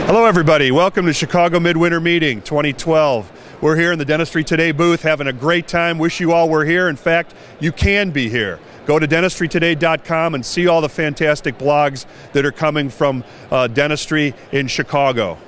Hello everybody, welcome to Chicago Midwinter Meeting 2012. We're here in the Dentistry Today booth having a great time. Wish you all were here. In fact, you can be here. Go to dentistrytoday.com and see all the fantastic blogs that are coming from dentistry in Chicago.